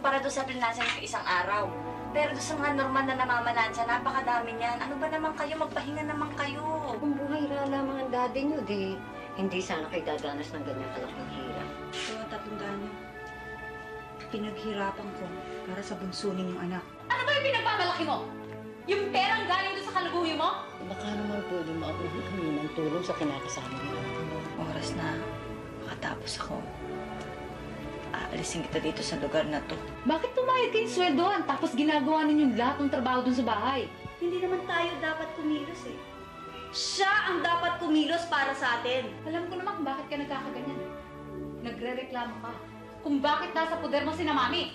ikukumpara doon sa pinansan ng isang araw. Pero doon sa mga normal na namamalansya, napakadami niyan. Ano ba naman kayo? Magpahinga naman kayo. Kung buhay lamang ang daddy niyo, di hindi sana kayo dadanas ng ganyan kalaking hirap. So, tatandaan niyo, pinaghirapan ko para sa bunso ninyong anak. Ano ba yung pinagmamalaki mo? Yung perang galing doon sa kaluguhi mo? Baka naman pwede makapagod kami ng tulong sa kinakasama mo. Oras na makatapos ako. Aalisin kita dito sa lugar na to. Bakit pumayag kayong sweldohan tapos ginagawa ninyong lahat ng trabaho doon sa bahay? Hindi naman tayo dapat kumilos eh. Siya ang dapat kumilos para sa atin. Alam ko naman kung bakit ka nagkakaganyan. Nagre-reklamo ka. Kung bakit nasa poder mo sina Mami.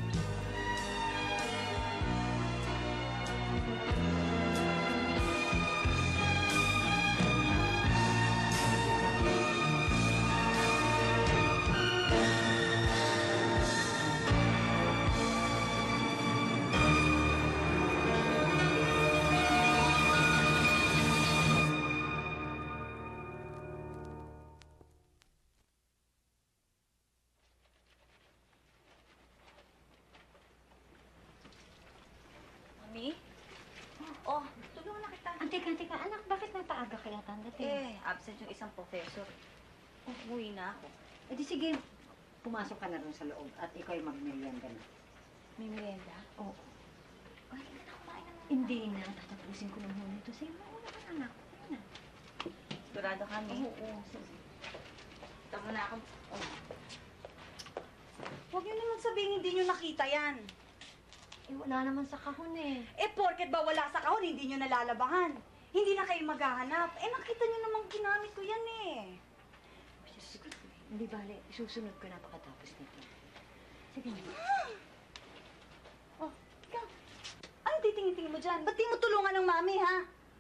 Mami? Oh, tulungan na kita. Antika, anak, bakit napaaga kaya tandating? Absent yung isang professor. Umuwi na ako. Eh di sige, pumasok ka na rin sa loob at ikaw ay magmerienda na. May merienda? Oo. Ay, hindi na kumain naman. Hindi na, tatapusin ko ng muna ito. Sige, mauna ka na, anak. Mauna. Sigurado kami. Oo, sige. Tama na ako. Oh. Huwag niyo naman sabihin hindi niyo nakita yan. Eh, wala naman sa kahon eh. Eh, porket ba wala sa kahon, hindi niyo nalalabahan. Hindi na kayo maghahanap. Eh, nakita niyo namang ginamit ko yan eh. Sige, hindi bale, susunod ko na pagkatapos nito. Sige na. Oh, ikaw. Ano titingin-tingin mo dyan? Ba't di mo tulungan ng mami, ha?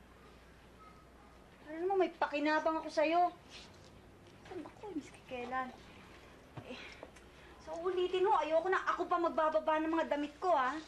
Ano naman, may pakinabang ako sa'yo. Saan ba ko, miski kailan? Eh, so ulitin mo, ayoko na ako pa magbababa ng mga damit ko, ha?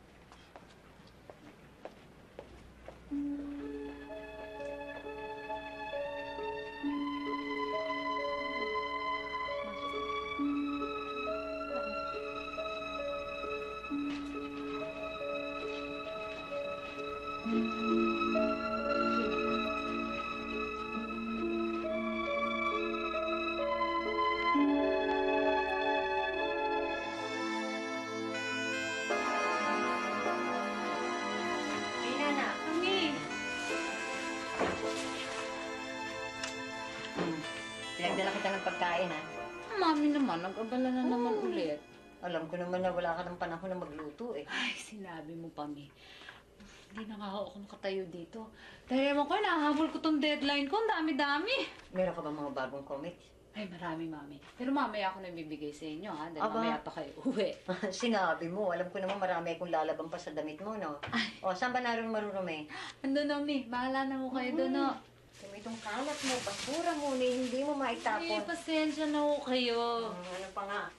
Pinagdala kita ng pagkain, ha? Mami naman, nag-abala na naman ulit. Alam ko naman na wala ka ng panahon na magluto, eh. Ay, sinabi mo pa, Mi. Hindi na nga ako nakatayo dito. Dahil ewan ko, nahahabol ko tong deadline ko. Ang dami-dami. Meron ka ba mga bagong comics? Ay, marami, Mami. Pero mamaya ako na bibigay sa inyo, ha? Dahil Aba. mamaya pa kayo uwi. Sinabi mo. Alam ko naman marami akong lalabang pa sa damit mo, no? O, saan ba naroon marurumi? Ando na, Mi. Bahala na mo kayo doon, no? Itong kalat mo, basura mo, hindi mo Ay, maitapon. pasensya na ho kayo. Ano pa nga?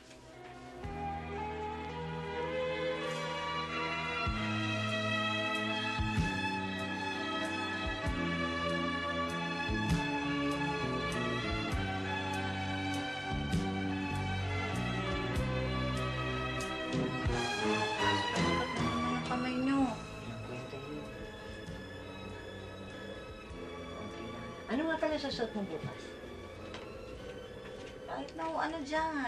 Kamay niyo. Ano nga pala susuot mo bukas? Kahit na ano dyan.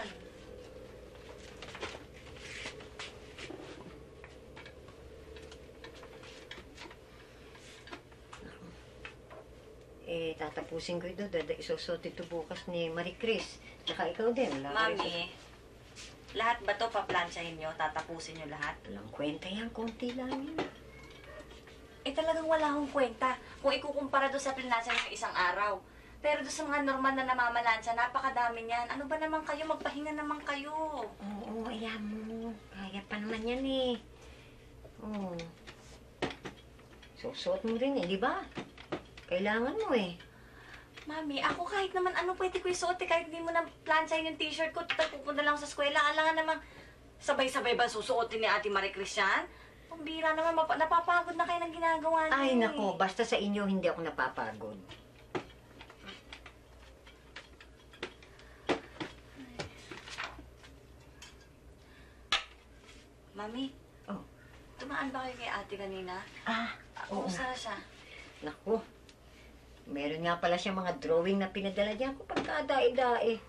Eh, tatapusin ko ito. Isusuot ito bukas ni Marie Chris. Tsaka ikaw din. Mami, lahat ba to paplansyahin nyo? Tatapusin nyo lahat? Walang kwenta yan. Kunti lang yun. Eh talagang wala akong kwenta kung ikukumpara doon sa pinansan ng isang araw. Pero doon sa mga normal na namamalansya, napakadami niyan. Ano ba naman kayo? Magpahinga naman kayo. Oo, ayan mo. Kaya pa naman yan eh. Oo. Susuot mo rin eh, di ba? Kailangan mo eh. Mami, ako kahit naman ano pwede ko isuot eh. Kahit hindi mo na plansyahin yung t-shirt ko, pupunta lang sa eskwela. Alangan namang sabay-sabay ba susuotin ni Ate Marie Christian? Pambira naman, napapagod na kayo ng ginagawa niyo. Ay, nako. Basta sa inyo, hindi ako napapagod. Mami, Oh. tumaan ba kayo kay ate kanina? Oo. Kumusta na siya? Naku, meron nga pala siya mga drawing na pinadala niya ako pagkadae-dae.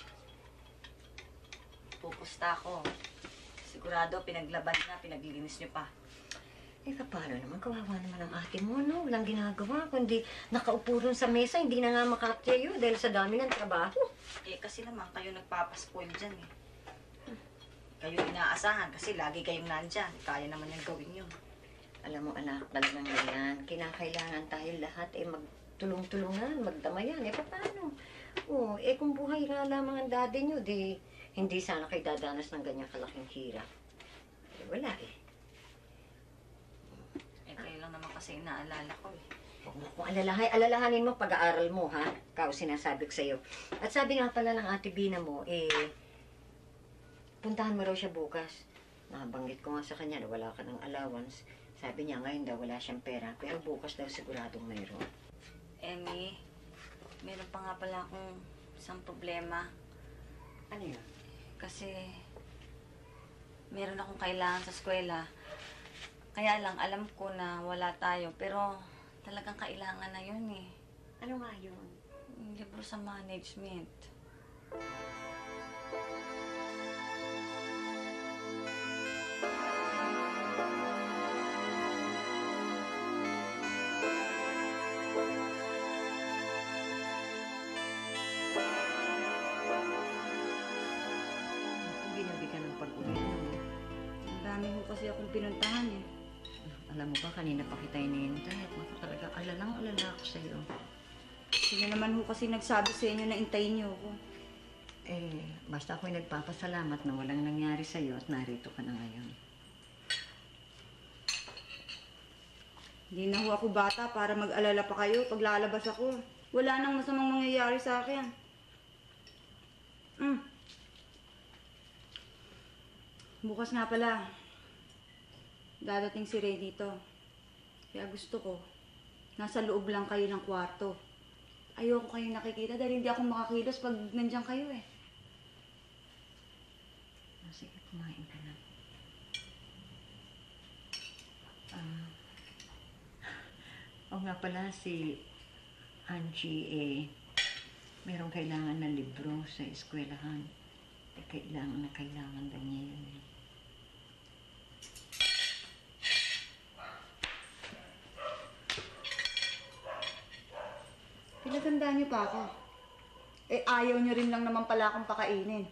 Pupusta ako. Sigurado, pinaglaban niya, pinaglinis niyo pa. Paano naman? Kawawa naman ang ate mo, no? Walang ginagawa, kundi nakaupo ron sa mesa, hindi na nga makatayo dahil sa dami ng trabaho. Kasi naman, kayo nagpapaspoil dyan eh. Kayo inaasahan kasi lagi kayong nandyan. Kaya naman yung gawin yun. Alam mo, anak, talagang yan. Kinakailangan tayo lahat magtulong-tulungan, magdamayan. Paano? Kung buhay nga lamang ang daddy nyo, di hindi sana kayo dadanas ng ganyang kalaking hirap. Wala eh. Kayo lang naman kasi inaalala ko eh. Huwag mo kung alalahanin mo pag-aaral mo, ha? Kao sinasabi ko sa'yo. At sabi nga pala ng ate Bina mo, puntahan mo raw siya bukas. Nabanggit ko nga sa kanya na wala ka ng allowance. Sabi niya ngayon daw wala siyang pera, pero bukas daw siguradong mayroon. Emmy, meron pa nga pala akong isang problema. Ano yun? Kasi meron akong kailangan sa eskwela. Kaya lang, alam ko na wala tayo. Pero talagang kailangan na yun eh. Ano nga yun? Yung libro sa management. Ginabi ka ng pag-uwi mo. Ang dami ho kasi akong pinuntahan eh. Alam mo ba, kanina pa kita inihintay at naku talaga alalang-alala ako sa'yo. Sino naman ho kasi nagsabi sa inyo na intayin niyo ako? Basta ako'y nagpapasalamat na walang nangyari sa'yo at narito ka na ngayon. Hindi na ho ako bata para mag-alala pa kayo pag lalabas ako. Wala nang masamang mangyayari sa akin. Bukas nga pala, dadating si Ray dito. Kaya gusto ko, nasa loob lang kayo ng kwarto. Ayoko kayo nakikita dahil hindi ako makakilos pag nandiyan kayo eh. Sige, kumain ka na. Oo nga pala, si Angie, merong kailangan na libro sa eskwelahan. Kailangan daw niya yun eh. Pinagandaan niyo pa ako. Ayaw niyo rin lang naman pala akong pakainin.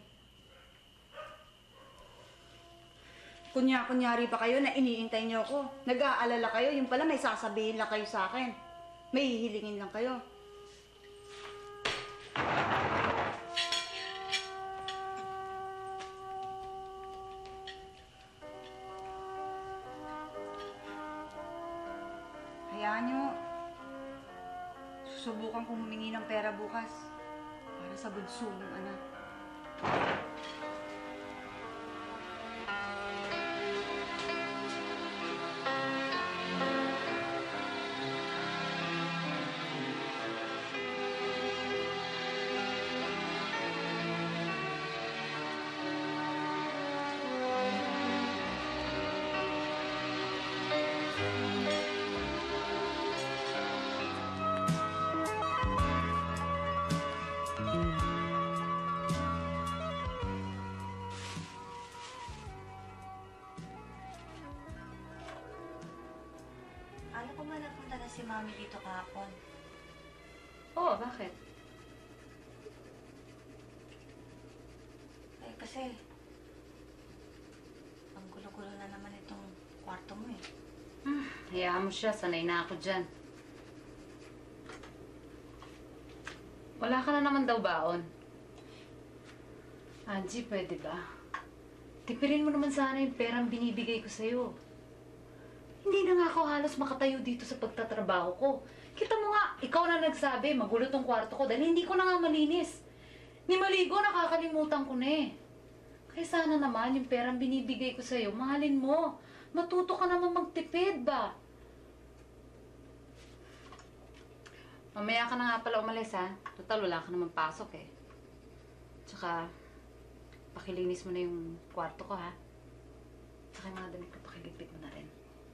Kunyari pa kayo na iniintay niyo ako. Nag-aalala kayo, yung pala may sasabihin lang kayo sa akin. May hihilingin lang kayo. Hayaan niyo. Susubukan kong humingi ng pera bukas para sa bunso ng anak. Alam ko ba napunta na si Mami dito kahapon? Oo, bakit? Kasi, ang gulo-gulo na naman itong kwarto mo eh. Hayaan mo siya, sanay na ako dyan. Wala ka na naman daw baon. Angie, pwede ba? Tipirin mo naman sana yung perang binibigay ko sa'yo. Hindi na nga ako halos makatayo dito sa pagtatrabaho ko. Kita mo nga, ikaw na nagsabi, magulo tong kwarto ko dahil hindi ko na nga malinis. Ni maligo, nakakalimutan ko na eh. Kaya sana naman, yung perang binibigay ko sa'yo, mahalin mo. Matuto ka naman magtipid ba? Mamaya ka na nga pala umalis ha. Total, wala ka naman pasok eh. Tsaka, pakilinis mo na yung kwarto ko ha. Tsaka yung mga damit ko, pakigipit mo na rin.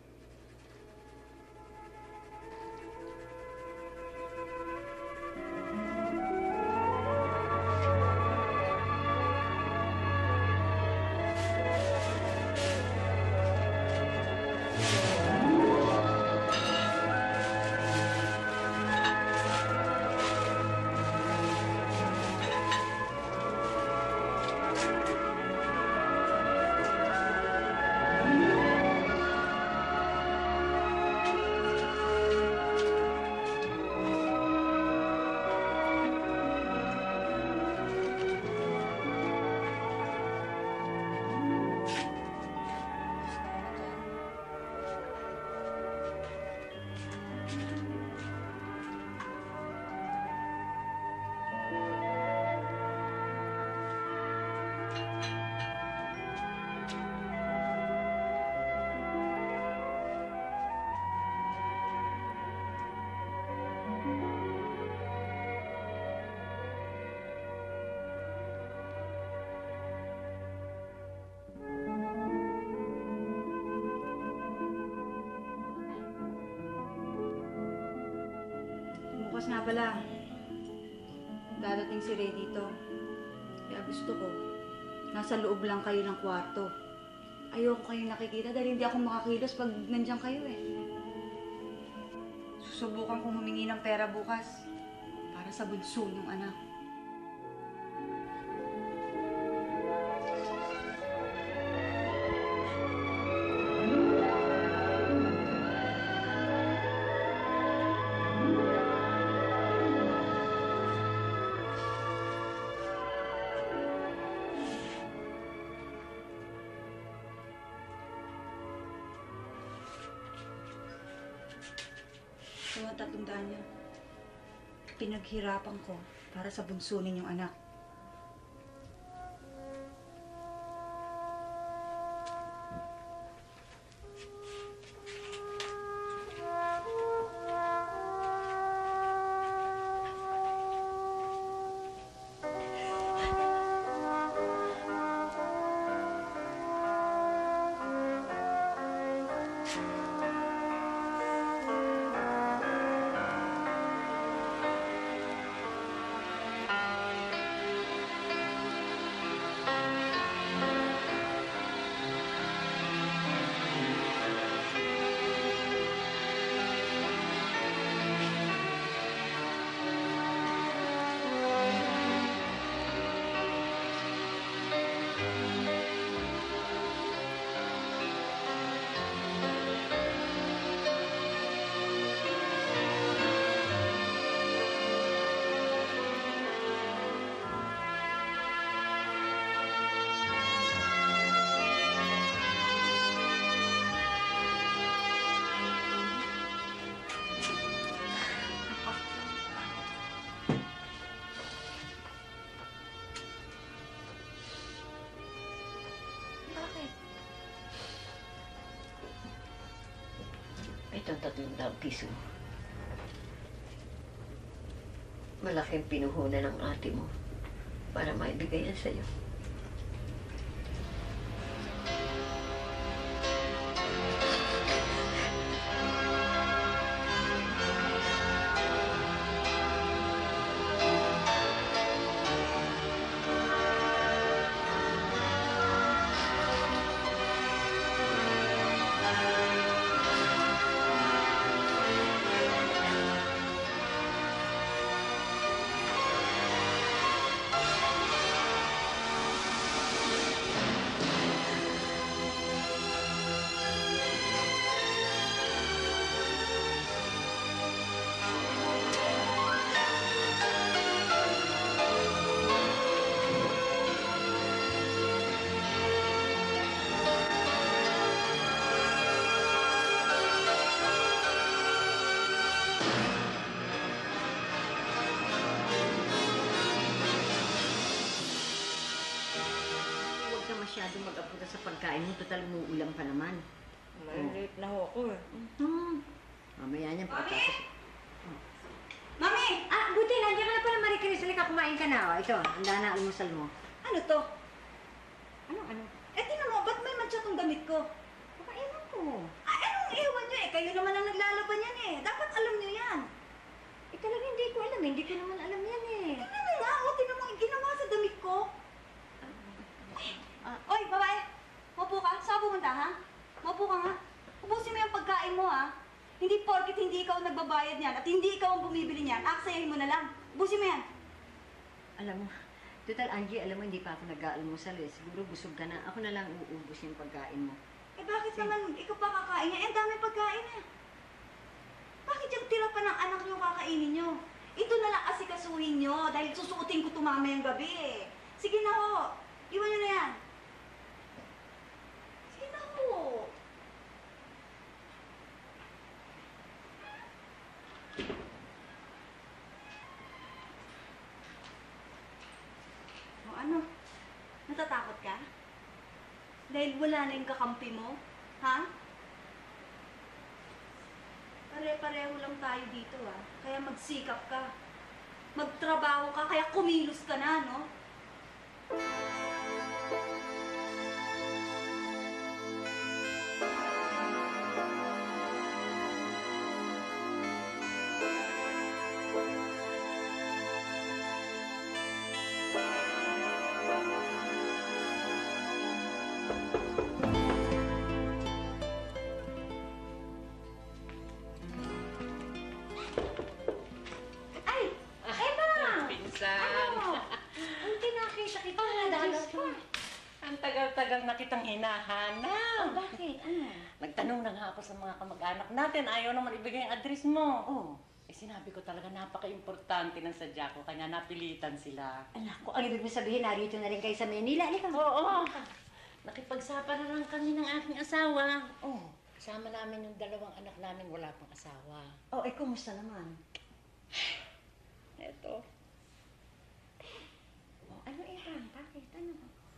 Bukas nga pala, dadating si Ray dito. Kaya gusto ko, nasa loob lang kayo ng kwarto. Ayoko kayong nakikita dahil hindi ako makakilos pag nandiyan kayo eh. Susubukan kong humingi ng pera bukas para sa bunso ng anak. So, ang 300 niya, pinaghirapan ko para sa bunso ninyong anak. Bakit? Itong 300 piso. Malaking pinuhunan ng ate mo para maibigay yan sa'yo. Masyadong mag-apunta sa pagkain mo, total umuulam pa naman. Malilate na ho ako eh. Mamaya niyan pagkatapos. Mami! Ah, buti, nandiyan ka na pala, Marie Chris. Halika, kumain ka na. O, ito, handa na almusal mo. Ano to? Ano? Eh, tinan mo, ba't may mancha tong damit ko? pagkain mo, ha? Hindi porkit hindi ikaw nagbabayad niyan at hindi ikaw ang bumibili niyan, aksayahin mo na lang. Busin mo yan. Alam mo, total Angie, alam mo, hindi pa ako nag-aalmusal eh. Siguro busog ka na. Ako na lang uubos yung pagkain mo. Eh bakit naman ikaw pa kakain niya? Eh, ang dami pagkain eh. Bakit yung tira pa ng anak niyo kakainin niyo? Ito na lang asikasuhin niyo dahil susuotin ko tumama yung gabi eh. Sige na ho. Iwan niyo na yan. Sige na ho. O ano? Natatakot ka? Dahil wala na yung kakampi mo? Ha? Pare-pareho lang tayo dito, ah. Kaya magsikap ka. Magtrabaho ka, kaya kumilos ka na, no? Ay! Eva! Pinsan, Ang tinakita kita nga, dalas ko. ang tagal-tagal na kitang hinahanap. Bakit? Ano? Nagtanong na nga ako sa mga kamag-anak natin, ayaw naman ibigay ang address mo. Oh. Eh sinabi ko talaga napaka-importante ng sadya ko, kanya napilitan sila. Anak ko, ang ibig mo sabihin, narito na rin kayo sa Manila. Halika. Oo. Nakipagsapa na lang kami ng aking asawa. Oh. Kasama namin yung dalawang anak namin, wala pang asawa. Oh, eh, kumusta naman? Eto. Oh, ano, Eva? Bakit? Ano?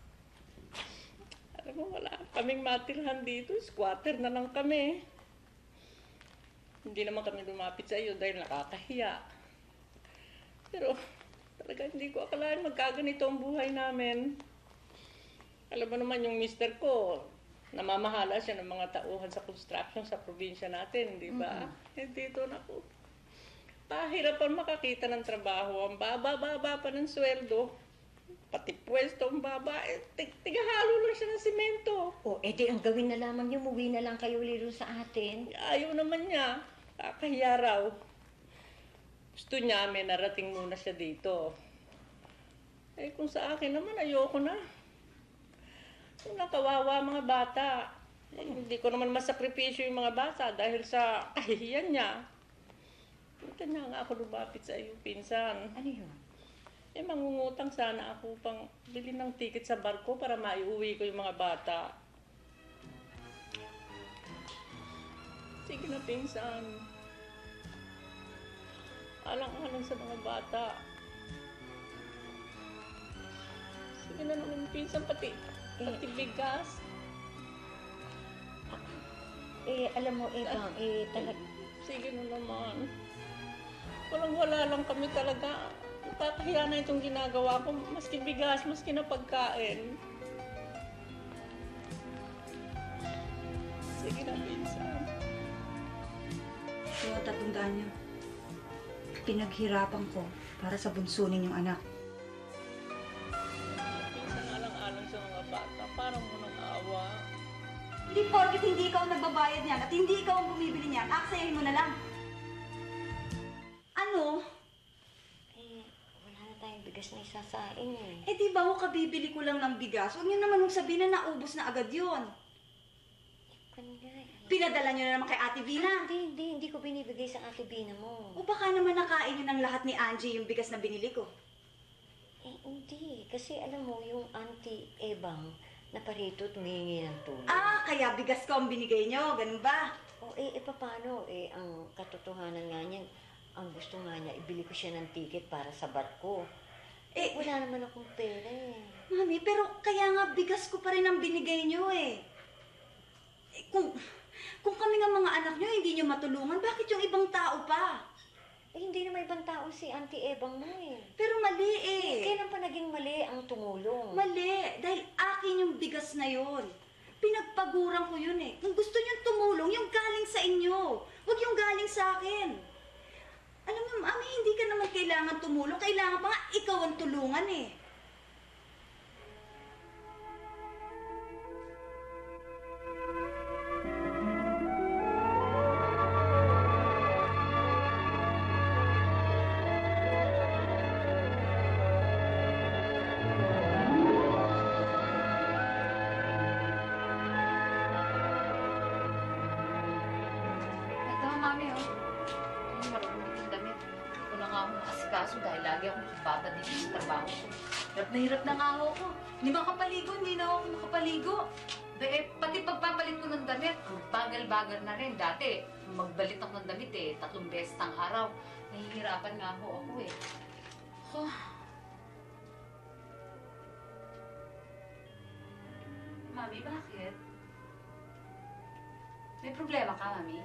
Alam mo, wala kaming matirhan dito. Squatter na lang kami. Hindi naman kami lumapit sa iyo dahil nakakahiya. Pero talaga hindi ko akalain magkaganito ang buhay namin. Alam mo naman yung mister ko, namamahala siya ng mga tauhan sa construction sa probinsya natin, di ba? Eh dito na po. Pahirapan makakita ng trabaho. Ang baba-baba pa ng sweldo. Pati pwesto ang baba. Eh, tigahalo lang siya ng simento. Oh, edi ang gawin na lamang niyo, umuwi na lang kayo liro sa atin. Ayaw naman niya. Kakahiya raw. Gusto niya, may narating muna siya dito. Eh, kung sa akin naman, ayoko na. Yung nakawawa mga bata. Eh, hindi ko naman masakripisyo yung mga bata dahil sa kahihiyan niya. Punta na nga ako lumapit sa iyo, pinsan. Ano yun? Eh, mangungutang sana ako pang bili ng ticket sa barko para maiuwi ko yung mga bata. Sige na, pinsan. Alang-alang sa mga bata. Sige na naman, pinsan, pati bigas. Eh, alam mo, Eva, Sige na naman. Walang-wala lang kami talaga. Nakakahiya na itong ginagawa ko. Maski bigas, maski na pagkain. Sige na, pinsan. So, tatandaan niyo, pinaghirapan ko para sa bunso ninyong anak. Pinsan alang-alang sa mga bata. Parang mo nang awa. Hindi porkit hindi ikaw nagbabayad niyan at hindi ikaw ang bumibili niyan, aksayahin mo na lang. Ano? eh, wala na tayong bigas na isasain eh. Eh di ba ho kabibili ko lang ng bigas? Huwag niyo naman sabihin na naubos na agad yun. Kanina eh. Pinadala niyo na naman kay Ate Vina. Hindi ko binibigay sa Ate Bina mo. O baka naman nakain niyo ng lahat ni Angie yung bigas na binili ko. Eh, hindi. Kasi alam mo, yung Auntie Ebang na parito tumingi ng tulong. Ah, kaya bigas ko ang binigay niyo, ganun ba? O, paano? Eh, ang katotohanan nga niyan, ang gusto nga niya, ibili ko siya ng ticket para sa barko. Eh, Wala naman akong pera eh. Mami, pero kaya nga bigas ko pa rin ang binigay niyo eh. Eh, kung kami nga mga anak niyo hindi niyo matulungan, bakit yung ibang tao pa? Eh, hindi naman ibang tao si Auntie Ebang mo eh. Pero mali eh. Kailan pa naging mali ang tumulong? Mali, dahil akin yung bigas na yon. Pinagpaguran ko yun eh. Kung gusto niyo tumulong, yung galing sa inyo. Huwag yung galing sa akin. Alam mo, Mami, hindi ka naman kailangan tumulong. Kailangan pa nga ikaw ang tulungan eh. pa din yung trabaho ko. Hirap na nga ako. Hindi makapaligo, hindi na ako makapaligo. Pati pagpapalit ko ng damit, ang bagal-bagal na rin. Dati, magbalit ako ng damit 3 beses ang araw. Nahihirapan nga ako eh. Oh. Mami, bakit? May problema ka, Mami?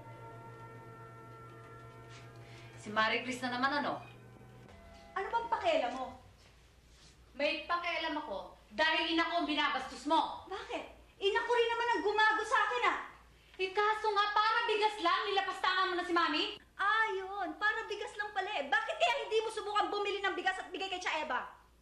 Si Marie Chris na naman ano? Ano bang pakialam mo? May pakialam ako dahil ina ko ang binabastos mo. Bakit? Ina ko rin naman ang gumago sa akin ah. Kaso nga, para bigas lang, nilapastangan mo na si Mami? Ah, yun. Para bigas lang pala eh. Bakit kaya hindi mo subukan bumili ng bigas at bigay kay Tia Eva?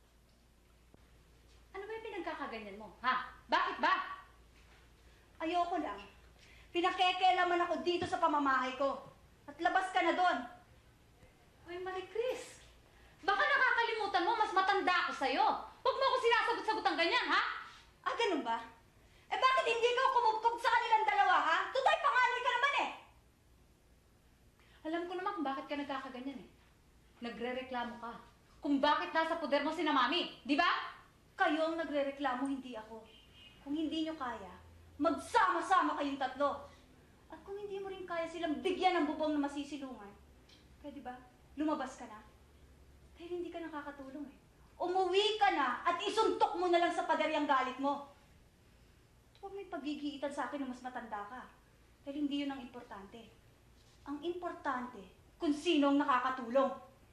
Ano ba yung pinagkakaganyan mo? Ha? Bakit ba? Ayoko lang. Pinakekealaman ako dito sa pamamahay ko. At labas ka na doon. Ay, Marie Chris. Baka nakakalimutan mo, mas matanda ako sa'yo. Huwag mo ako sinasagot-sagot ang ganyan, ha? Ah, ganun ba? Eh bakit hindi ka kumupkop sa kanilang dalawa, ha? Tutay, panganay ka naman eh! Alam ko naman kung bakit ka nagkakaganyan eh. Nagre-reklamo ka. Kung bakit nasa poder mo si na Mami, di ba? Kayo ang nagre-reklamo, hindi ako. Kung hindi nyo kaya, magsama-sama kayong tatlo. At kung hindi mo rin kaya silang bigyan ng bubong na masisilungan, pwede ba? Lumabas ka na. Dahil hindi ka nakakatulong eh. Umuwi ka na at isuntok mo na lang sa pader yung galit mo. Huwag may pagigiitan sa akin na mas matanda ka. Dahil hindi yun ang importante. Ang importante, kung sino ang nakakatulong.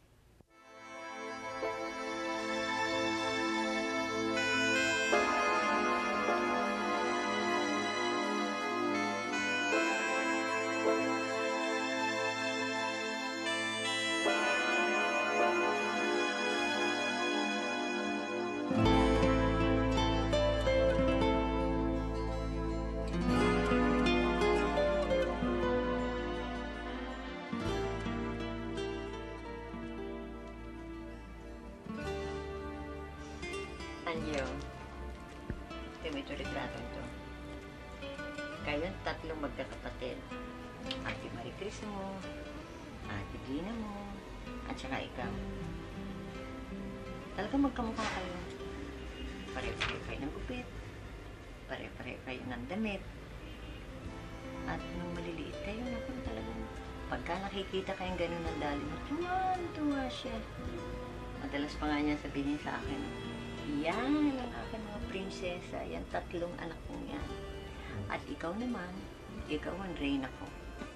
Anyo, ito retrato ito. Kayong 3 magkakapatid. Ate Marie Chris mo, Ate Gina mo, at saka ikaw. Talagang magkamukha kayo. Pare-pare kayo ng gupit. Pare-pare kayo ng damit. At nung maliliit kayo, naku talagang pagka nakikita kayong ganun ng dali mo, tuwa siya. Madalas pa nga niya sabihin sa akin, yan ang aking mga prinsesa, yan 3 anak kong yan. At ikaw naman, ikaw ang reyna ko.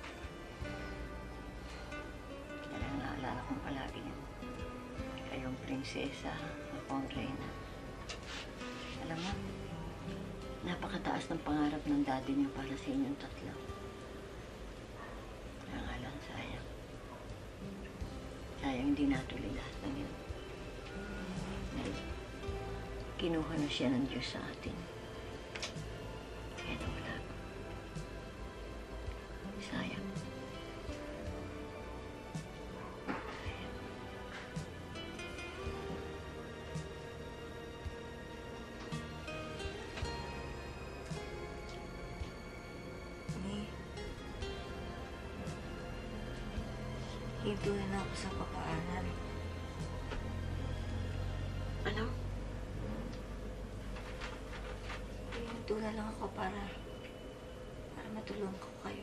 Talagang naalala kong palagi yan. Ikaw ang prinsesa, ako ang reyna. Alam mo, napakataas ng pangarap ng daddy niyo para sa inyong 3. Kaya nga lang, sayang. Sayang hindi natuloy lahat ng yun. Dahil kinuha na siya ng Diyos sa atin. Kaya nawala. Sayang. Hinto na ako sa papaanan. Ano? Hinto na lang ako para matulungan ko kayo.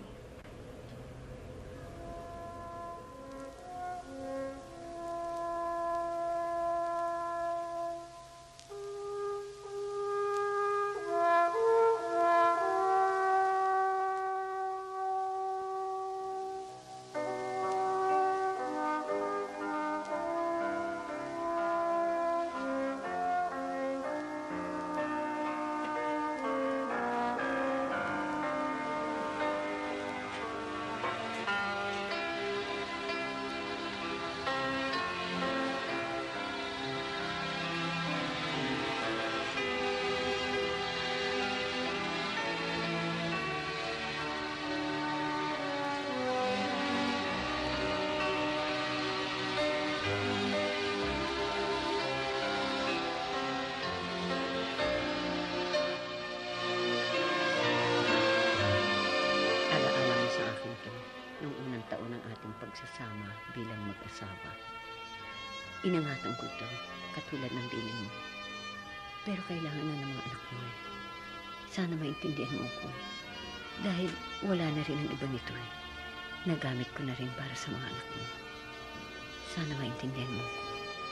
Alaala mo sa akin to, nung unang taon ng ating pagsasama bilang mag-asawa. Inangatan ko ito, katulad ng piling mo. Pero kailangan na ng mga anak mo eh. Sana maintindihan mo ko. Dahil wala na rin ang iba nito eh. Nagamit ko na rin para sa mga anak mo. Sana maintindihan mo ko.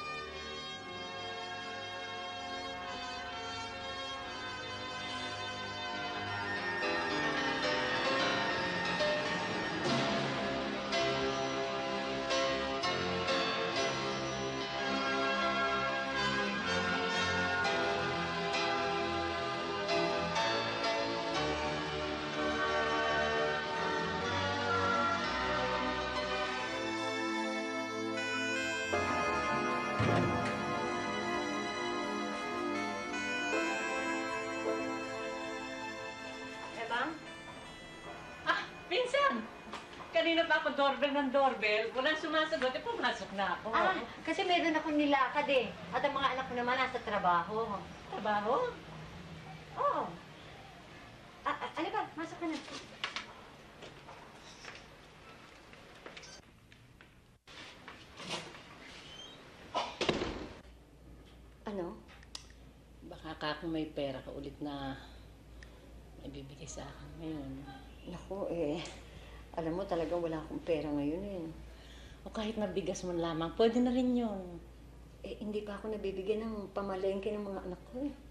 Ebang? Ah, Pinsan! Kanina pa ako doorbell ng doorbell. Walang sumasagot. Pumasok na ako. Kasi meron akong nilakad eh. At ang mga anak ko naman nasa trabaho. Trabaho? Oo. Ano ba? Masok ka na. Ano? Baka kung may pera ka ulit na ibibigay sa akin ngayon. Naku alam mo talagang wala akong pera ngayon eh. O kahit na bigas mo lamang, pwede na rin yun. Hindi pa ako nabibigyan ng pamalengke ng mga anak ko eh.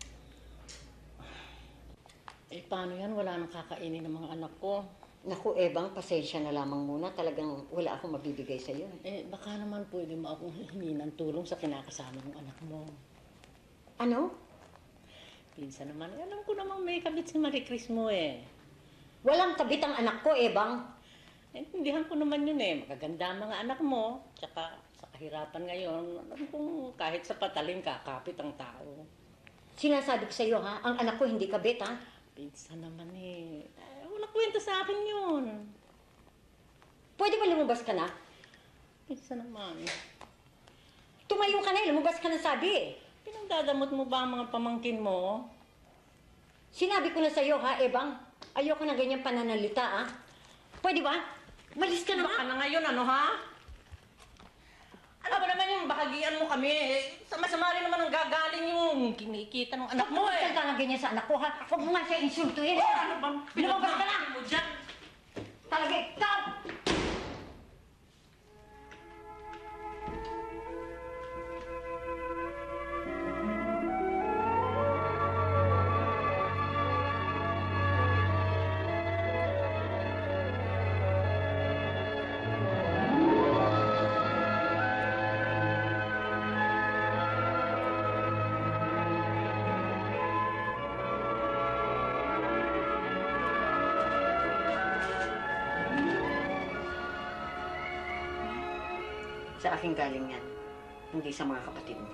Paano yan? Wala nang kakainin ng mga anak ko. Naku, Ebang, pasensya na lamang muna. Talagang wala akong mabibigay sa'yo. Baka naman pwede mo akong hihingi ng tulong sa kinakasama ng anak mo. Ano? Pinsan naman, alam ko namang may kabit si Marie Chris mo eh. Walang kabit ang anak ko, Ebang. Intindihan ko naman yun eh. Magaganda ang mga anak mo. Tsaka sa kahirapan ngayon, alam kong kahit sa patalim kakapit ang tao. Sinasabi ko sa'yo, ha? Ang anak ko hindi kabit, ha? Pinsan naman eh. Walang kwenta sa akin yun. Pwede ba lumabas ka na? Pinsan naman. Tumayo ka na, lumabas ka na sabi eh. Pinagdadamot mo ba ang mga pamangkin mo? Sinabi ko na sa'yo, ha, Ebang? Ayoko na ganyan pananalita, ha? Pwede ba? Malis ka na Baka nga. na ngayon, ano ha? Ano ba naman yung bahagian mo kami? Sama-sama rin naman ang gagaling yung kinikita ng anak mo Huwag eh. ka nga ganyan sa anak ko, ha? Huwag mo nga siya insultuhin. Ano bang Lumabas ka na! mo dyan? Talaga ikaw! Sa akin galing yan, hindi sa mga kapatid mo.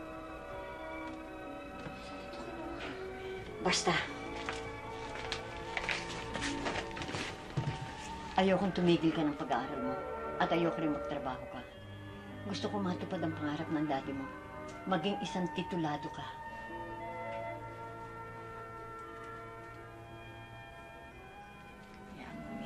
Basta, ayokong tumigil ka ng pag-aaral mo at ayoko rin magtrabaho ka. Gusto ko matupad ang pangarap ng daddy mo. Maging isang titulado ka. Kaya, Mami,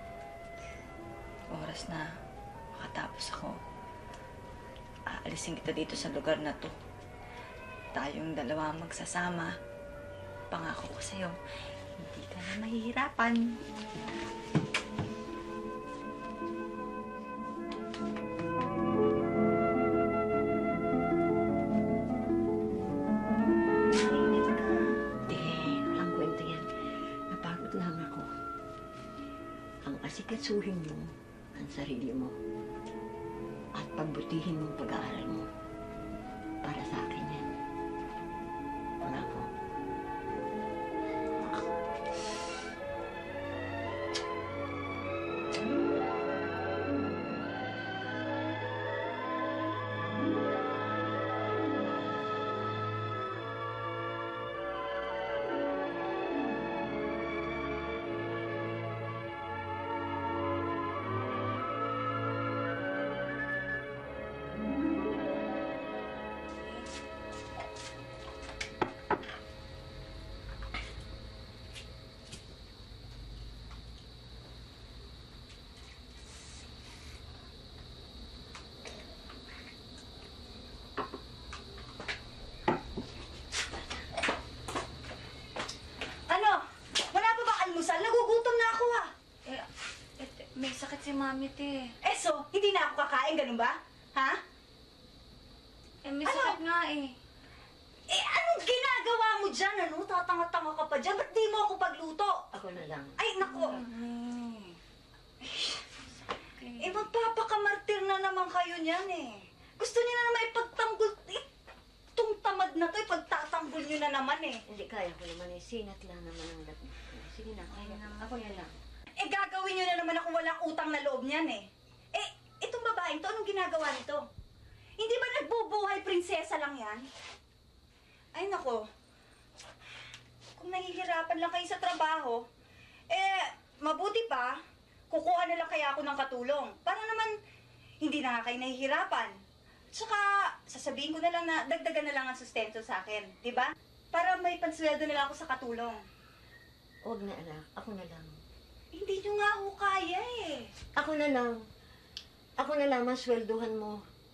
oras na makatapos ako. Aalisin kita dito sa lugar na to. Tayong dalawa magsasama. Pangako ko sa'yo, hindi ka na mahihirapan. Walang kwenta yan. Napagod lang ako. Ang asikasuhin mo ang sarili mo at pagbutihin mo ang pag-aaral mo. Para sa akin yan. Pangako. Mami, te. Eh so, hindi na ako kakain, ganun ba? Ha? Eh, may Ano? sakit nga eh. Eh, anong ginagawa mo dyan? Ano? Tatanga-tanga ka pa dyan. Ba't di mo ako pagluto? Ako na lang. Ay, nako. Mami. Eh, magpapakamartir na naman kayo niyan eh. Gusto niyo na naman ipagtanggol. Itong tamad na to, ipagtatanggol niyo na naman eh. Hindi, kaya ko naman eh. Sinat lang naman ang gabi. Sige na, kaya na. Ako na lang. Eh, gagawin niyo na naman ako walang utang na loob niyan eh. Eh, itong babaeng to, anong ginagawa nito? Hindi ba nagbubuhay prinsesa lang yan? Ay, nako. Kung nahihirapan lang kayo sa trabaho, eh, mabuti pa, kukuha na lang kaya ako ng katulong. Para naman, hindi na nga kayo nahihirapan. Tsaka, sasabihin ko na lang na dagdagan na lang ang sustento sa akin. Di ba? Para may pansweldo na lang ako sa katulong. Huwag na, anak. Ako na lang. Hindi nyo nga ho kaya eh. Ako na lang. Ako na lang, masweldohan mo.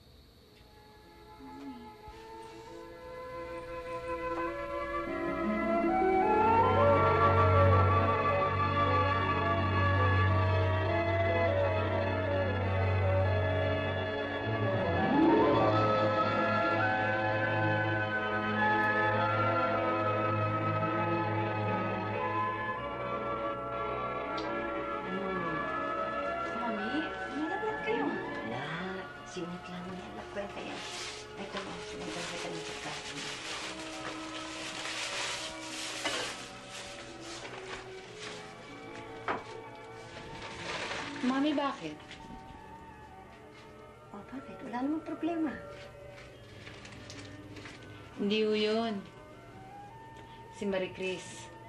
Mami, Nalabot kayo. Wala. Sinat lang yan. Nagkwenta yan. Ito mo, sinatang kita ng pagkain. Mami, bakit? O, bakit? Wala namang problema. Hindi ho yun. Si Marie Chris.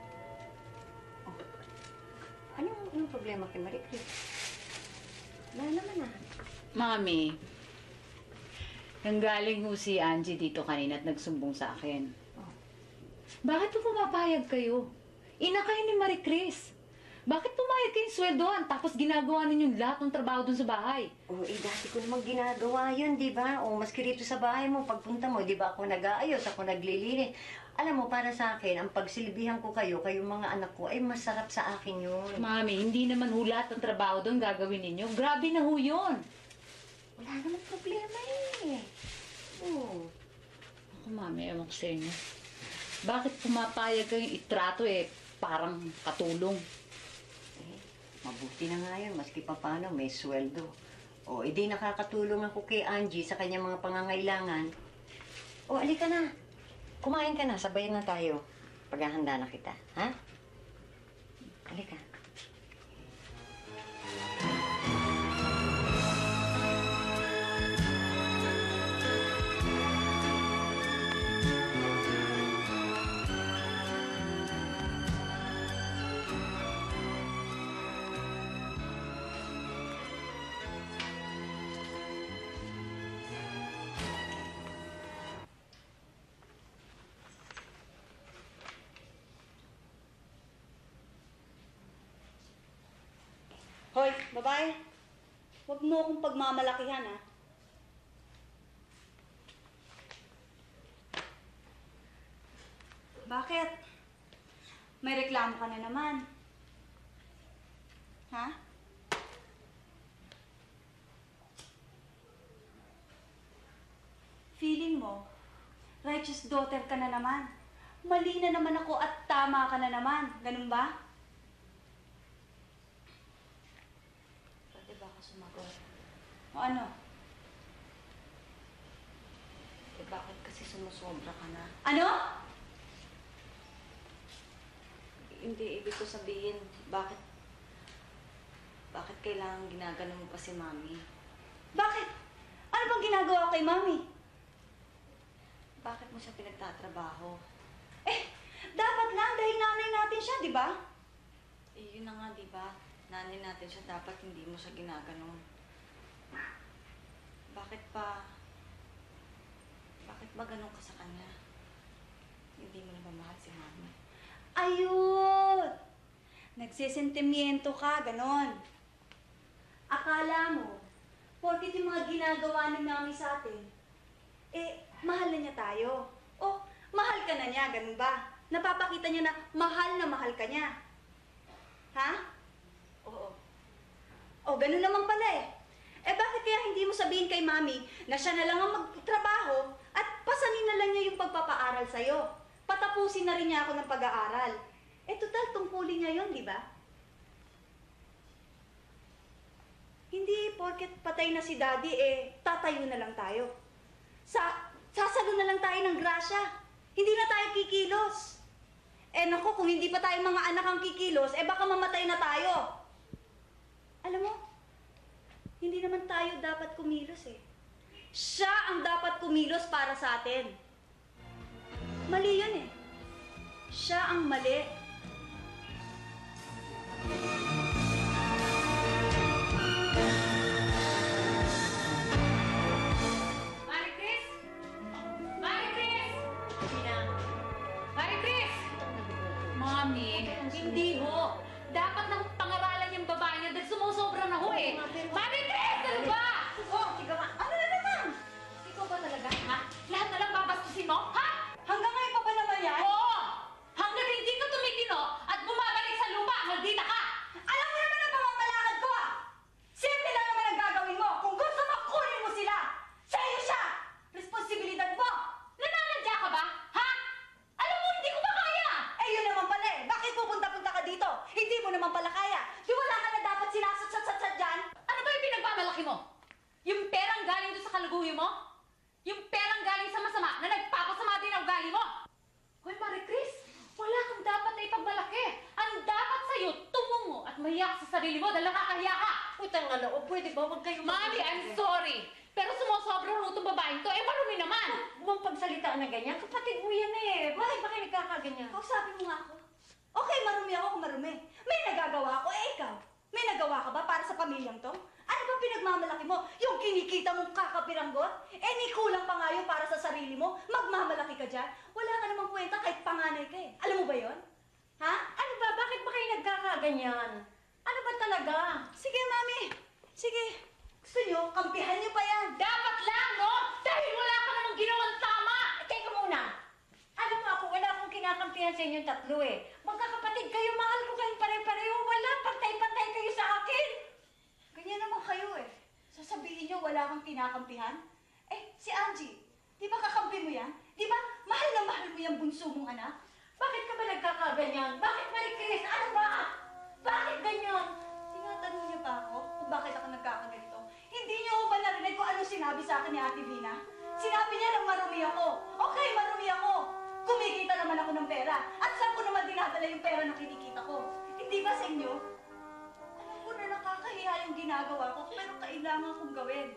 Anong problema kay Marie Chris? Wala naman ah. Mami, nanggaling ho si Angie dito kanina at nagsumbong sa akin. Bakit po pumapayag kayo? Ina kayo ni Marie Chris. Bakit pumayag kayong sweldohan tapos ginagawa ninyong lahat ng trabaho dun sa bahay? O, dati ko namang ginagawa yun, di ba? O, maski rito sa bahay mo, pagpunta mo, di ba ako nag-aayos, ako naglilinis. Alam mo, para sa akin, ang pagsilbihan ko kayo, kayong mga anak ko, ay masarap sa akin yun. Mami, hindi naman ho lahat ng trabaho doon gagawin ninyo. Grabe na ho yun. Wala namang problema eh. Oo. Ako, Mami, ewan ko sa inyo. Bakit pumapayag kayong itrato parang katulong? Mabuti na nga yun, maski pa paano, may sweldo. O, edi nakakatulong ako kay Angie sa kanyang mga pangangailangan. O, alika na. Kumain ka na, sabayan na tayo. Paghahanda na kita, ha? Alika. Hoy, babae. Huwag mo akong pagmamalakihan, ha? Bakit? May reklamo ka na naman. Ha? Feeling mo, righteous daughter ka na naman. Mali na naman ako at tama ka na naman. Ganun ba? Pwede ba ako sumagot? O ano? Eh, bakit kasi sumusobra ka na? Ano? Hindi, ibig ko sabihin, bakit kailangan ginagano mo pa si Mami? Bakit? Ano bang ginagawa ko kay Mami? Bakit mo siya pinagtatrabaho? Eh, dapat lang dahil nanay natin siya, di ba? Eh, yun na nga, di ba? Nanay natin siya, dapat hindi mo siya ginaganon. Bakit ba ganun ka sa kanya? Hindi mo na ba mahal si Mami? Ayun! Nagsisentimiento ka, ganon. Akala mo, porkit yung mga ginagawa ni Mami sa atin, mahal na niya tayo. O, mahal ka na niya, ganun ba? Napapakita niya na mahal ka niya. Ha? Oo. O, ganun naman pala eh. Eh, bakit kaya hindi mo sabihin kay Mami na siya na lang ang magtrabaho at pasanin na lang niya yung pagpapaaral sa'yo? Patapusin na rin niya ako ng pag-aaral. Eh, total, tungkulin niya yun, di ba? Hindi porket patay na si Daddy, eh, tatayo na lang tayo. Sasalo na lang tayo ng grasya. Hindi na tayo kikilos. Eh, naku, kung hindi pa tayo mga anak ang kikilos, eh, baka mamatay na tayo. Alam mo, hindi naman tayo dapat kumilos eh. Siya ang dapat kumilos para sa atin. Mali yun eh. Siya ang mali. Mari Chris! Mari Chris! Mari Chris! Mami, hindi ho. Dapat nang pangaralan yung babae niya dahil sumusobra na ho eh. Mami Chris! Ano ba? Oh, tiga nga. Ano na naman? Ikaw ba talaga, ha? Lahat na lang babastusin mo, ha? Hanggang ngayon pa ba naman yan? Oo! Hanggang hindi ka tumitino at bumabalik sa lupa, maldita ka! Alam mo naman ang pamamalakad ko ah! Simple lang naman ang gagawin mo. Kung gusto mo, kunin mo sila. Sa'yo siya! Responsibilidad mo! Nananadya ka ba, ha? Alam mo, hindi ko ba kaya? Eh, yun naman pala eh. Bakit pupunta-punta ka dito? Hindi mo naman pala kaya. Di wala ka na dapat sinasat-sat-sat dyan? Ano ba yung pinagmamalaki mo? Yung perang galing doon sa kaluguyo mo? Yung perang galing sa masama na nagpapasama din ang ugali mo? Hoy, Marie Chris, wala kang dapat na ipagmalaki. Ang dapat sa'yo, tumungo at mahiya ka sa sarili mo dahil nakakahiya ka. Utang nga loob, pwede ba wag kayo Mami, I'm sorry. Pero sumusobra rin itong babaeng to. Eh, marumi naman. Huwag pagsalita na ganyan. Kapatid mo yan eh. Bakit ba kayo nagkakaganyan? Kausapin mo nga ako. Okay, marumi ako kung marumi. May nagagawa ako, eh ikaw. May nagawa ka ba para sa pamilyang to? Ano ba pinagmamalaki mo? Yung kinikita mong kakapiranggot? Eh, ni kulang pa nga yun para sa sarili mo. Magmamalaki ka dyan. Wala ka namang kwenta kahit panganay ka eh. Alam mo ba yon? Ha? Ano ba? Bakit ba kayo nagkakaganyan? Ano ba talaga? Sige, Mami. Sige. Gusto nyo, kampihan nyo pa yan. Dapat lang, no? Dahil wala ka namang ginawang tama. Teka muna. Alam mo ako, wala akong kinakampihan sa inyong tatlo eh. Magkakapatid kayo, mahal ko kayong pare-pareho. Wala, pantay-pantay kayo sa akin. Ganyan naman kayo eh. Sasabihin nyo wala kang kinakampihan? Eh, si Angie, di ba kakampi mo yan? Di ba mahal na mahal mo yung bunso mong anak? Bakit ka ba nagkakaganyan? Bakit, Marie Chris? Ano ba? Bakit ganyan? Tinatanong niyo ba ako kung bakit ako nagkakaganito? Hindi niyo ako ba narinig kung ano sinabi sa akin ni Ate Vina? Sinabi niya na marumi ako. Okay, marumi ako. Kumikita naman ako ng pera. At saan ko naman dinadala yung pera na kinikita ko? Hindi ba sa inyo? Alam ko na nakakahiya yung ginagawa ko, pero kailangan kong gawin.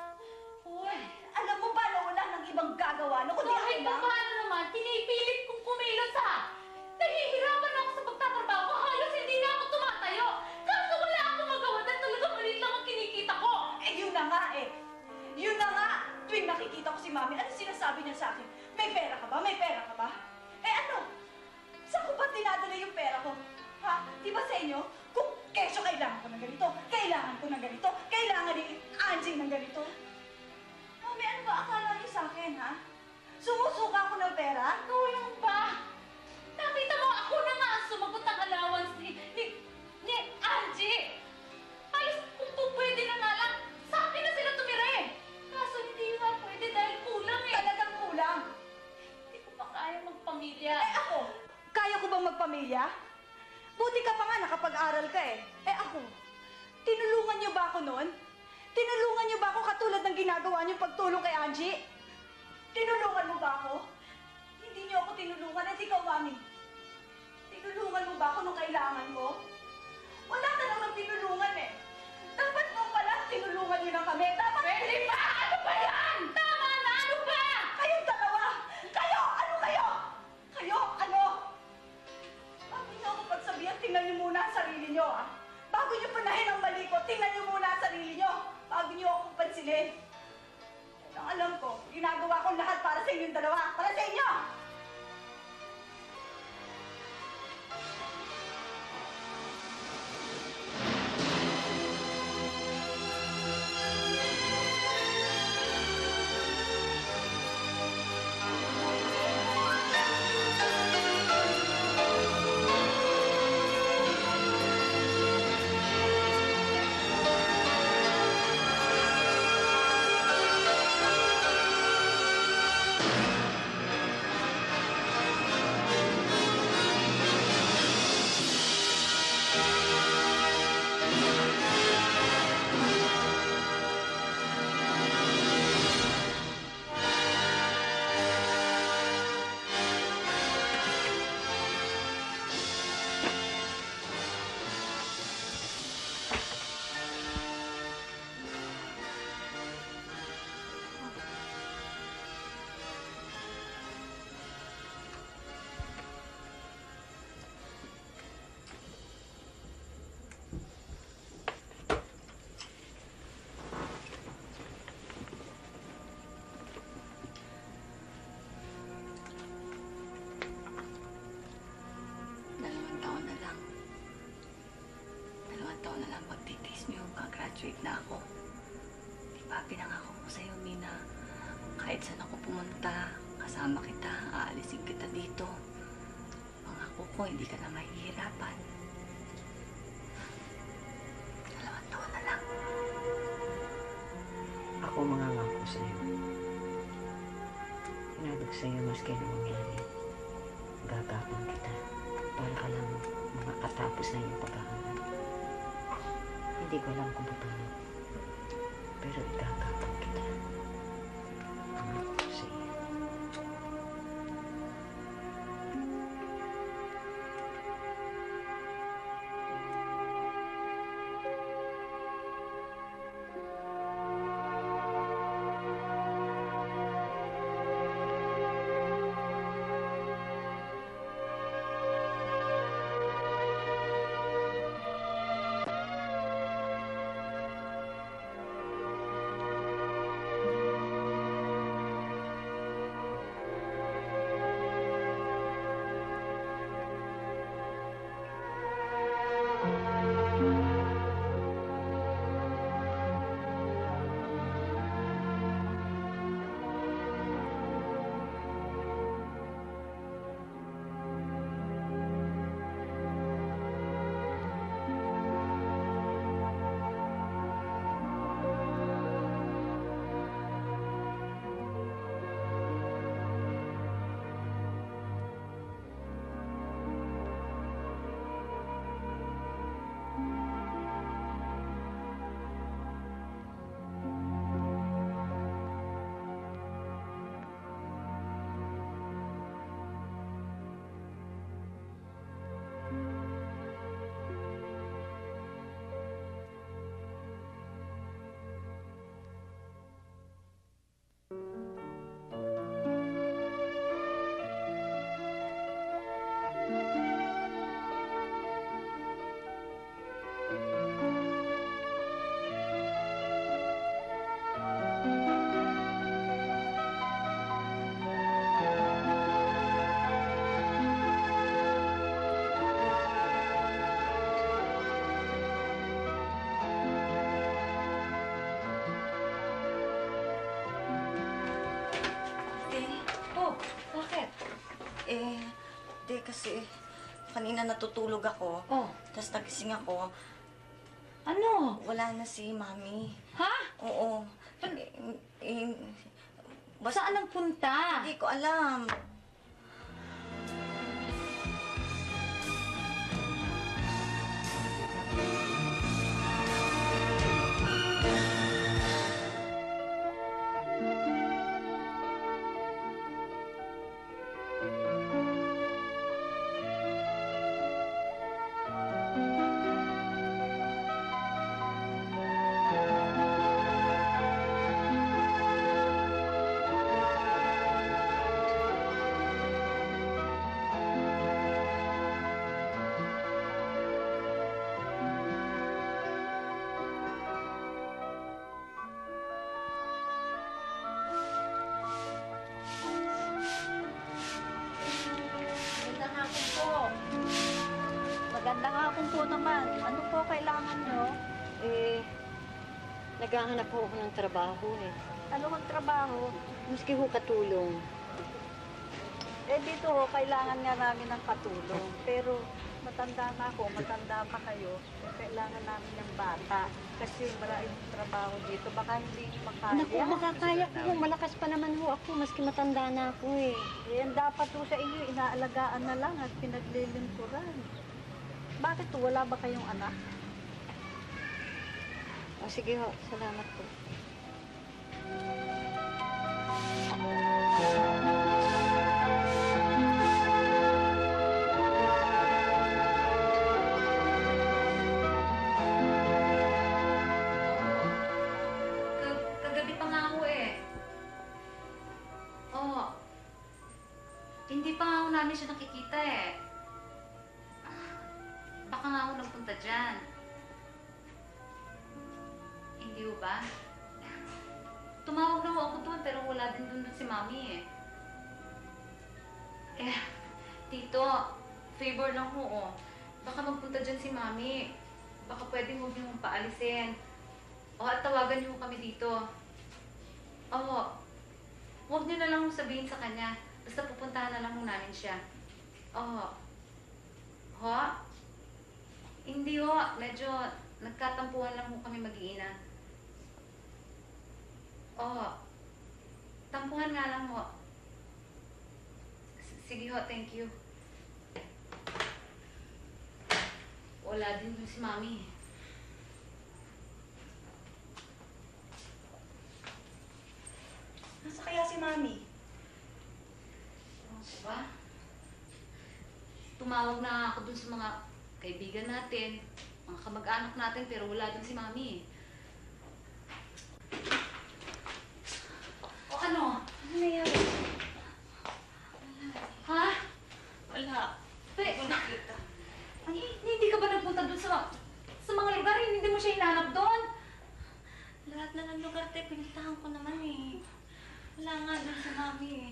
Uy, alam mo ba na wala nang ibang gagawa no? Kundi Kahit ako pa lang? paano naman, pinipilit kong kumilos ha. Nahihirapan ako sa pagtatrabaho ko. Halos hindi na ako tumatayo. Kaso wala akong magawa dahil talagang maliit lang ang kinikita ko. Eh, yun na nga eh. Yun na nga. Tuwing nakikita ko si Mami, ano sinasabi niya sa akin? May pera ka ba? May pera ka ba? Eh ano? Saan ko ba dinadala yung pera ko? Ha? Di ba sa inyo? Kung kesyo kailangan ko ng ganito, kailangan ko ng ganito, kailangan ni Angie ng ganito. Mami, ano ba akala niyo sa akin, ha? Sumusuka ako ng pera? Ikaw lang ba? Nakita mo, ako na nga ang sumagot ng allowance ni Angie. Halos kung po pwede na nga lang, sa akin na sila tumira eh. Kaso hindi nga pwede dahil kulang eh. Talagang kulang. Hindi ko pa kaya magpamilya. Eh ako, kaya ko bang magpamilya? Buti ka pa nga, nakapag-aral ka eh. Eh ako, tinulungan niyo ba ako noon? Tinulungan niyo ba ako katulad ng ginagawa niyo pagtulong kay Angie? Tinulungan mo ba ako? Hindi niyo ako tinulungan at ikaw, Mami. Tinulungan mo ba ako nung kailangan ko? Wala ka naman tinulungan eh. Dapat mo pala tinulungan niyo na kami. Dapat... Pwede ba? Ano ba yan? Tama na! Ano ba? Kayong dalawa! Kayo! Ano kayo? Kayo? Ano? Bago niyo ako pagsabihan, tingnan niyo muna ang sarili niyo, ah. Bago niyo panahin ang mali ko, tingnan niyo muna ang sarili niyo. Bago niyo ako pansinin. Ang alam ko, ginagawa ko lahat para sa inyong dalawa. Para sa inyo! taon na lang magtitiis mo yung graduate na ako. Di ba, pinangako ko sa'yo, Mina, kahit saan ako pumunta, kasama kita, aalisin kita dito. Pangako ko, hindi ka na mahihirapan. 2 taon na lang. Ako mangangako sa'yo. Hinabag sa'yo maski na mangyari. Gagapon kita para ka lang makatapos na yung pag-aaral. Hindi ko alam kung paano. Pero gagapon kita. Pangako ko sa'yo. Kasi kanina natutulog ako. Oh. Tapos nagising ako. Ano? Wala na si Mami. Ha? Oo. Basta Saan ang punta? hindi ko alam. Magandang hapon po naman. Ano po kailangan nyo? Naghahanap po ako ng trabaho eh. Ano ang trabaho? Maski ho katulong. Dito ho, kailangan nga namin ng katulong. Pero matanda na ako, matanda pa kayo. Kailangan namin ng bata. Kasi maraming trabaho dito. Baka hindi nyo makaya. Naku, makakaya ko. Malakas pa naman ho ako, maski matanda na ako eh. Yan dapat ho sa inyo, inaalagaan na lang at pinaglilingkuran. Bakit ho? Wala ba kayong anak? O sige ho, salamat po. Kagabi pa nga ako eh. Oh. Hindi pa nga ako namin siya nakikita eh. Baka nga ako nagpunta dyan. Hindi ho ba? Tumawag na ako doon pero wala din doon si Mami eh. Tito, favor lang ho oh. Baka magpunta dyan si Mami. baka pwedeng huwag niyo mong paalisin. O at tawagan niyo kami dito. Oo. Huwag niyo na lang sabihin sa kanya. Basta pupuntahan na lang namin siya. Oo. Ho? Hindi ho. Medyo nagkatampuhan lang ho kami mag-iina. Oo. Tampuhan nga lang ho. Sige ho, thank you. Wala din si Mami. Nasa kaya si Mami? Diba? Tumawag na ako dun sa mga kaibigan natin, mga kamag-anak natin, pero wala din si Mami eh. O ano? Ano nangyari? Ha? Wala. Pe, Hindi ko nakita. ay, hindi ka ba nagpunta dun sa mga lugar? Hindi mo siya hinanap doon? Lahat na ng lugar, te, pinuntahan ko naman eh. Wala nga doon si Mami eh.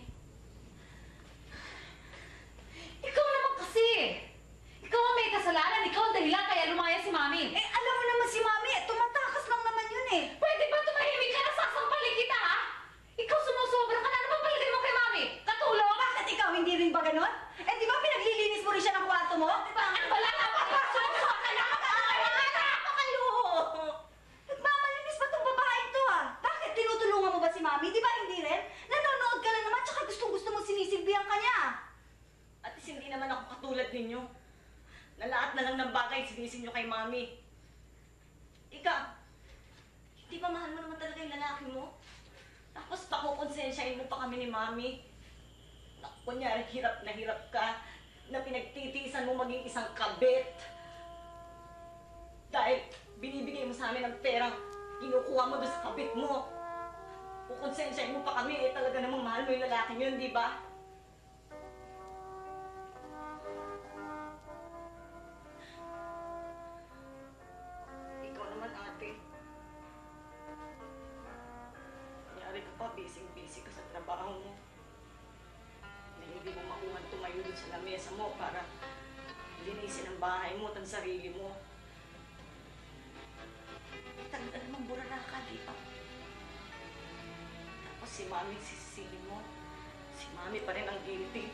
Ikaw naman kasi! Ikaw ang may kasalanan, ikaw ang dahilan kaya lumaya si Mami. Eh, alam mo naman si Mami, tumatakas lang naman yun eh. Pwede ba tumahimik ka na sasampalin kita, ha? Ikaw sumusobra ka na. Ano bang palagay mo kay Mami? Katulong? Bakit ikaw hindi rin ba ganon? Eh, di ba pinaglilinis mo rin siya ng kwarto mo? Di ba? Ano ba lang dapat ba? Sumusok ka na! Ano kayo? Nagmamalinis pa tong babae to ah. Bakit? Tinutulungan mo ba si Mami? Di ba hindi rin? Nanonood ka na naman, tsaka gustong-gusto mo sinisilbihan ka niya. At least hindi naman ako katulad ninyo. Na lahat na lang ng bagay sinisin nyo kay Mami. Ika, hindi ba mahal mo naman talaga yung lalaki mo? Tapos pakukonsensyahin mo pa kami ni Mami. Na kunyari, hirap ka na pinagtitiisan mo maging isang kabit. Dahil binibigay mo sa amin ng perang kinukuha mo doon sa kabit mo. Kukonsensyahin mo pa kami, eh talaga namang mahal mo yung lalaki yun, di ba? Ikaw naman, ate. Kunyari ka pa, busy ka sa trabaho mo. Na hindi mo makuha tumayo doon sa lamesa mo para linisin ang bahay mo at ang sarili mo. Talaga namang burara ka, di ba? Tapos si Mami sisisihin mo. Si Mami pa rin ang guilty.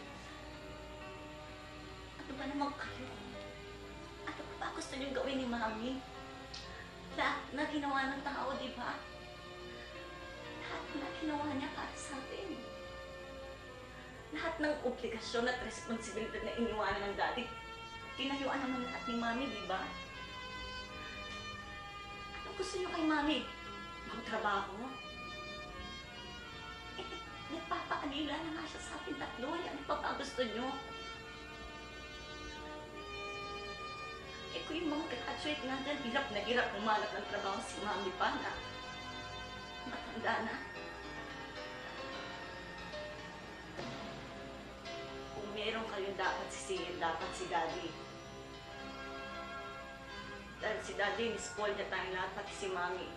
Ano ba naman kayo? Ano ba gusto niyong gawin ni Mami? Lahat na ginawa ng tao, di ba? Lahat na ginawa niya para sa atin. Lahat ng obligasyon at responsibilidad na iniwanan ng daddy, tinayuan naman lahat ni Mami, di ba? Anong gusto niyo kay Mami? Magtrabaho? Eh, nagpapaalila na nga siya sa atin tatlo. Yan pa ba gusto niyo? Eh, kung yung mga graduate na dyan, hirap humanap ng trabaho si Mami pa na matanda na. Kung meron kayong dapat sisihin, dapat si Daddy. Dahil si Daddy, ni-spoil niya tayong lahat, pati si Mami.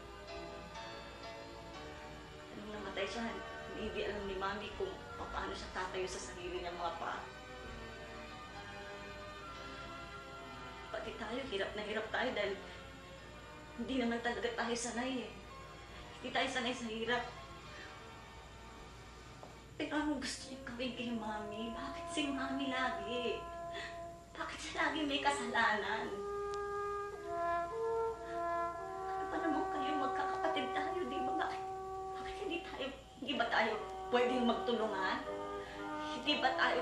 Nung namatay siya, hindi alam ni Mami kung paano siya tatayo sa sarili niyang mga paa. Pati tayo, hirap tayo dahil hindi naman talaga tayo sanay eh. Hindi tayo sanay sa hirap. Pero anong gusto niyo gawin kay Mami? Bakit si Mami lagi? Bakit siya lagi may kasalanan? Ano ba naman kayo magkakapatid tayo, di ba? Bakit hindi ba tayo pwedeng magtulungan? Hindi ba tayo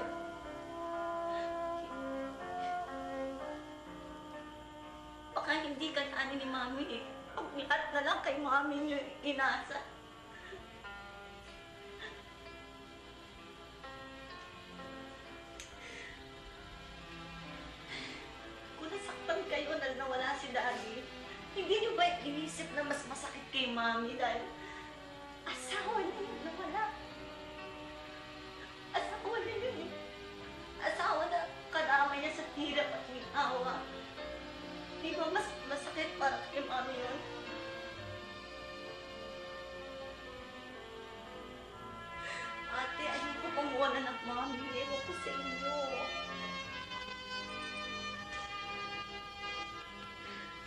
baka hindi kayanin ni Mami eh. Ang lahat na lang kay Mami niyo inasa. Kung nasaktan kayo na nawala si Daddy, hindi niyo ba inisip na mas masakit kay Mami dahil asawa niya yung nawala? Asawa niya yun eh. Asawa na kadama niya sa hirap at awa. Di ba mas masakit para kay Mami yun? Ate, ayoko kumuha na ng Mami. Ewan ko sa inyo.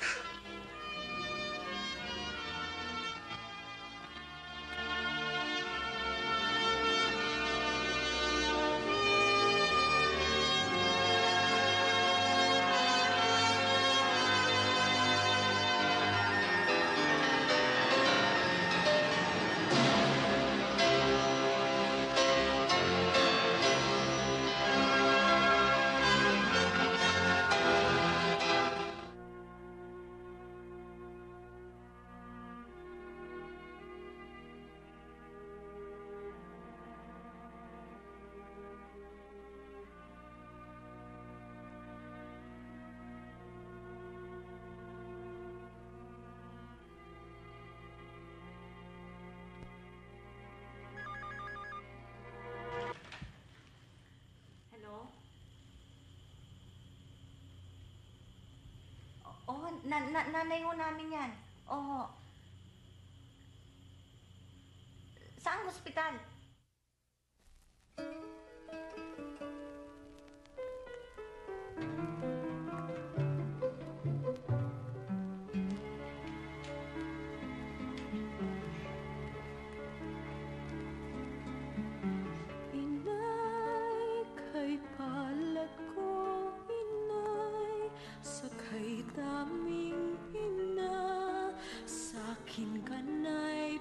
nanay ho namin yan. Oo. Saan hospital? Inay, kay palad ko, inay, sakay daming ina, sa'kin ka na'y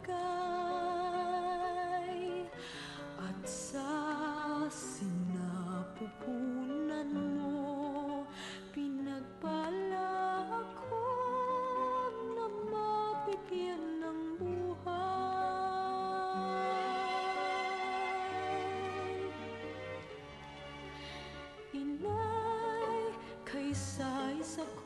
bigay, at sa sinapupunan mo, pinagpala ako na mabigyan ng buhay. Inay, kay sa isa ko